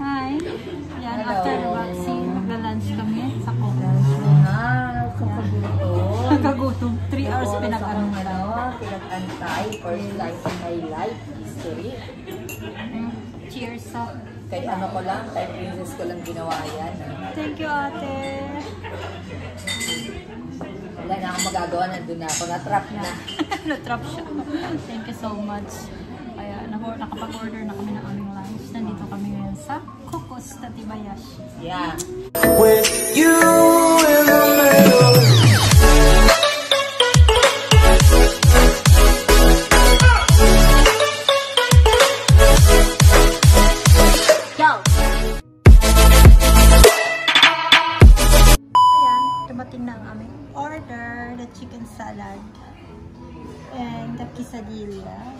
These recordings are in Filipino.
Hi! Yan, after the vaccine, magla-lunch kami sa Coco. Kakagutom. 3 hours pinag-antay. Pinag-antay. First time in my life history. Cheers sa... Kay ano ko lang, kay princess ko lang ginawa yan. Thank you, ate. Wala na akong magagawa, nandun na ako. Natrap na. Natrap siya. Thank you so much. Kaya nakapag-order na kami ng aming lunch. Nandito kami ngayon sa Coco's Tatibayashi. Yeah. With you in the middle. Dumating na ang aming order, the chicken salad and the quesadillas.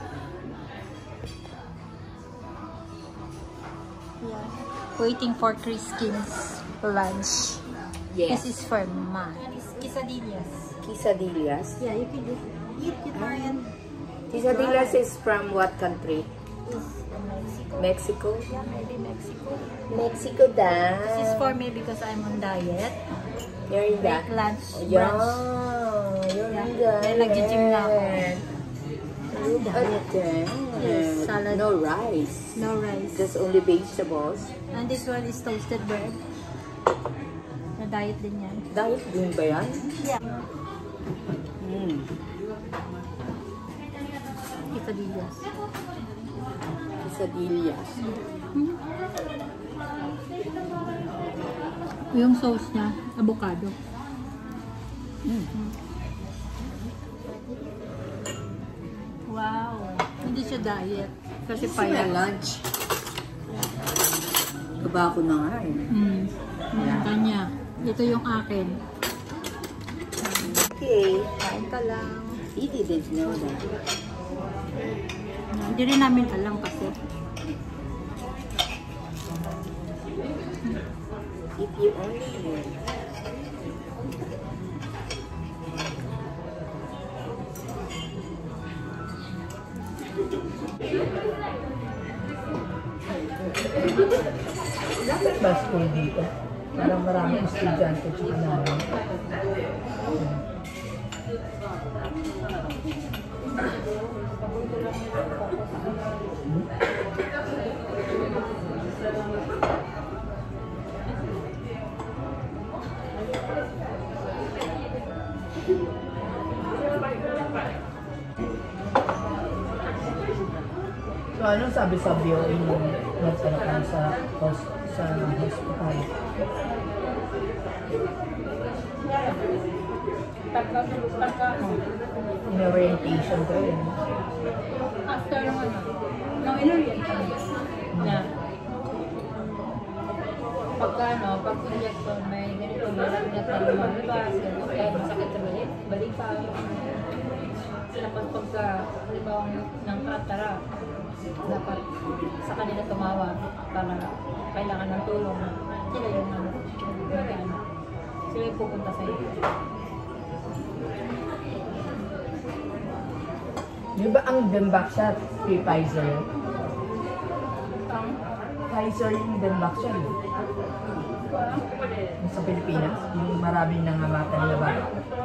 Yeah. Waiting for Christine's lunch. Yes. This is for Ma. Quesadillas. Quesadillas. Yeah, you can eat it Ryan. Quesadillas is from what country? Mexico. Mexico? Yeah, maybe Mexico. Mexico dan. This is for me because I'm on diet. You're in that? Lunch, Yeah, brunch. you're in Yeah. that. Nag-gym na ako. Look at that. Yes, salad. No rice. No rice. Just only vegetables. And this one is toasted bread. Na diet din yan. Diet din ba yan? Yeah. Quesadillas. Quesadillas. Yung sauce niya, avocado. Wow. Hindi siya diet. Kasi Kasi payat. lunch. Kaba ko na nga eh. Yung kanya. Ito yung akin. Okay. Kain ka lang. He didn't know that. Hindi rin namin alam kasi. If you only knew. Dapat ba school dito? Parang maraming estudyante tsaka namin. So, anong sabi sa BOE nung nagtanong sa hospital? In-orientation ko yun. After naman, nung in-orient kami, na pag-inject may ganito, malapit na tayo lumalabas, kaya masakit sa balikan. Tapos pagka, halimbawa ng katara, dapat sa kanila tumawag para kailangan ng tulong. Sila yung mag-ano. Sila yung pupunta sa iyo. Di ba ang Dembaxa kay Pfizer? Pfizer yung Dembaxa eh. Sa Pilipinas, yung maraming nangamatan na ba?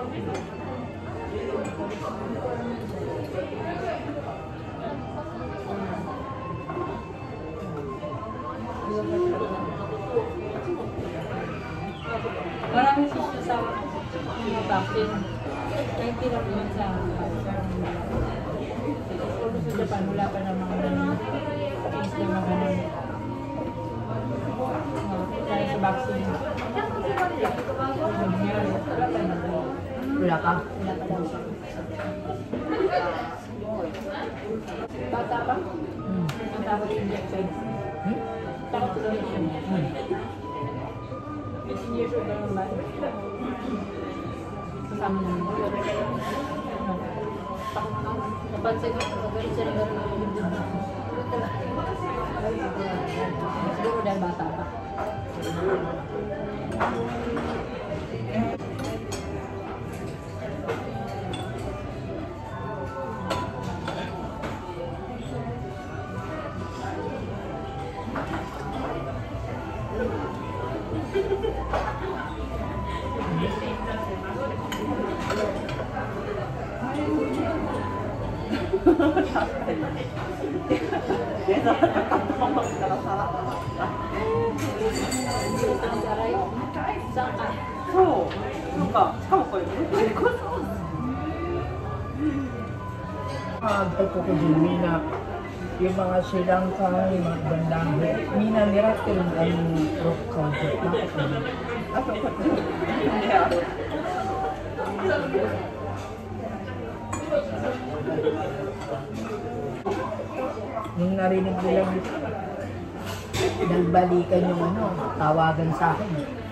Maraming sisyo sa mga vaccine. Kaya tinap yun sa Pfizer. Kung sa Japan, wala pa ng mga ganun. Case na mga ganun. Kaya sa vaccine. Wala ka? Wala pa daw siya. Bata pa? Ang takot injection. Takot sa injection. 15 years old na naman. Kasama naman. Napansin ko, magalit siya ng gano'n yung dito. Siguro dahil bata pa. Saan ka? そうなんかしかもこれブルコソース ito ko din na yung mga silangka, yung mga bandang mina nira yung ang rock counter. Bakit naman? あとこっちにある Nung narinig nilang nagbalikan yung ano, tawagan sa akin.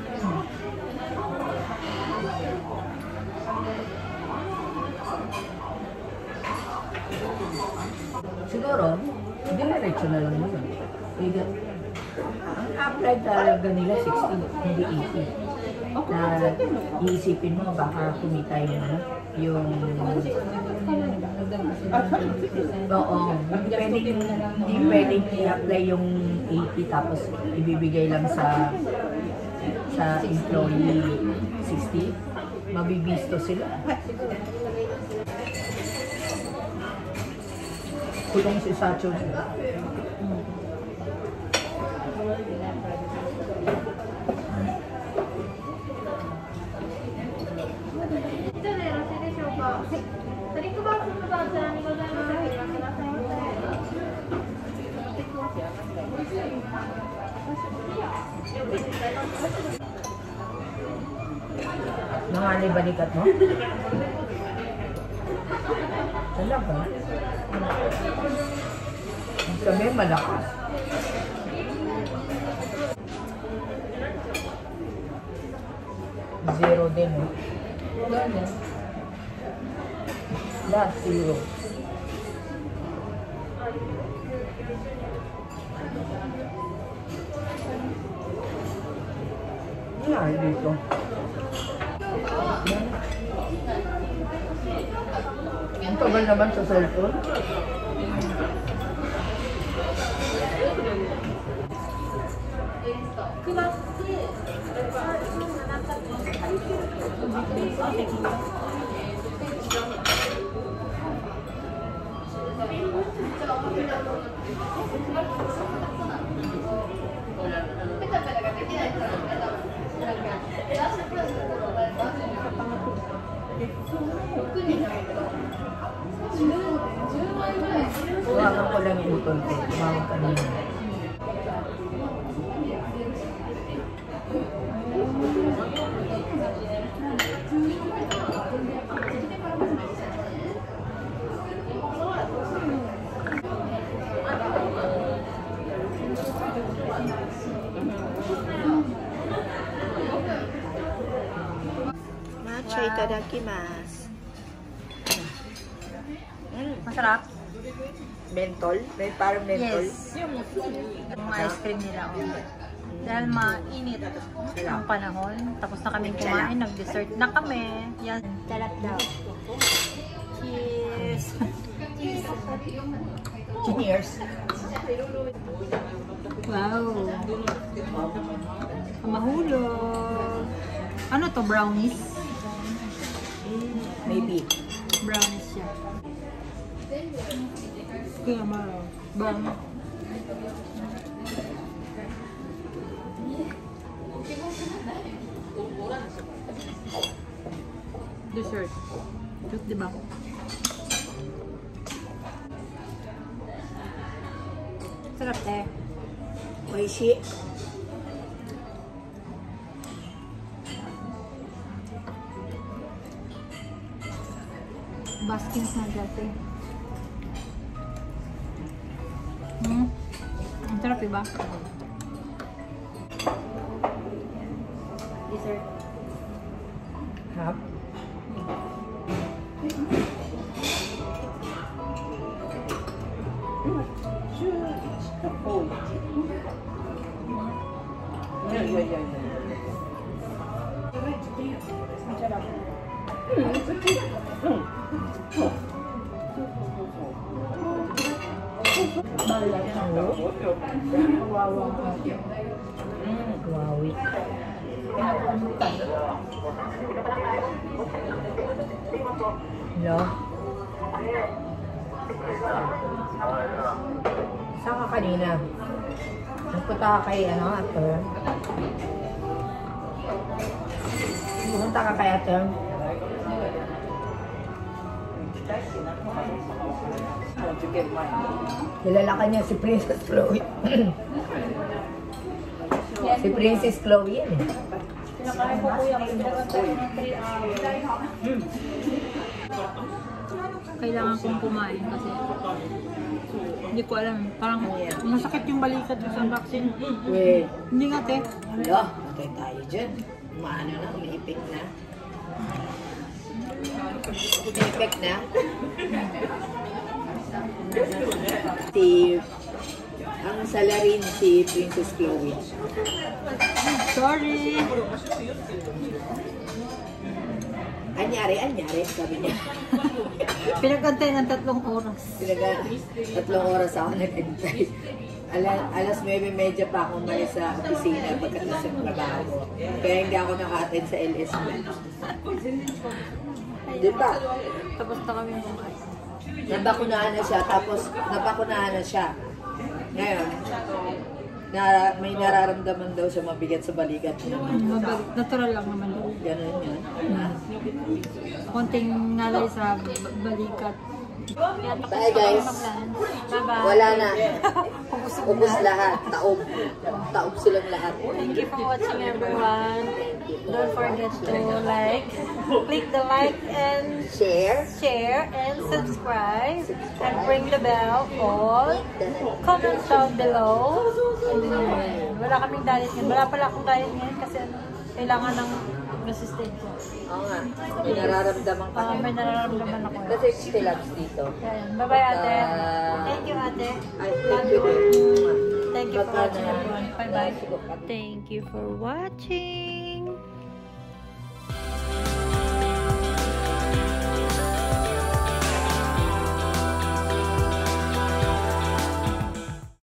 Siguro, diretso na lang nila. Ang apply talaga nila 60, hindi 80. Na iisipin mo, baka kumita yung ano, yung... Oo, hindi pwedeng i-apply yung 80 tapos ibibigay lang sa employee 60. Mabibisto sila. Kulong si Sacho. Nangali balikat mo? Talaga? Sabi, malakas. Zero din eh. Lahat zero. Yan dito. Ang tagal naman sa cellphone. Tuwagan ko lang yung utol ko. Tumawag kanina. Matcha itadakimasu. Masarap? Mentol? May parang mentol? Yes. Yung ice cream nila. Oh. Dahil mainit ang panahon. Tapos na kaming kumain. Nag-dessert na kami. Yan. Sarap daw. Cheers! Cheers. Wow! Mahulog! Ano to? Brownies? Maybe. Brownies siya. Kaya brownies. Dessert. Cute, diba? Sarap eh. Oishi. Baskins na dati. Ang sarap, diba? Dessert. Hap. Wawi. Hello? Saan ka kanina? Nagpunta ka kay Ater? Pumunta ka kay Ater? Kilala ka niya si Princess Chloe. Si Princess Chloe yan eh. Pinakain ko kuya, pinagdagan tayo ng 3 hours. Kailangan kong kumain kasi hindi ko alam. Parang masakit yung balikat ko sa vaccine. Weh. Hindi nga, te. Alo, matay tayo dyan. Maano na, umiipik na. Umiipik na. Ang salarin si Princess Chloe. Sorry. Anyari, sabi niya. Pinagantay ng 3 oras. 3 oras ako nag-antay. Alas 9:30 pa ako umalis sa opisina pagkatapos ng trabaho. Kaya hindi ako naka-attend sa LS. Di ba? Tapos na kami kumain. Nabakunahan na siya, tapos nabakunahan na siya. Ngayon, may nararamdaman daw siya mabigat sa balikat niya. Natural lang naman daw. Ganun yun. Konting nalay sa balikat. Bye guys. Bye-bye. Wala na. Ubus lahat. Taob. Taob silang lahat. Thank you for watching, everyone. Don't forget to click the like and Share. and subscribe and ring the bell all. Comment down below. Wala kaming diet ngayon. Wala pala akong diet ngayon kasi kailangan ng resistensya. Oo nga. May nararamdaman ka. May nararamdaman ako. Kasi still labs dito. Ayan. Bye-bye, ate. Thank you, ate. Thank you. Thank you for watching, everyone. Bye-bye. Thank you for watching.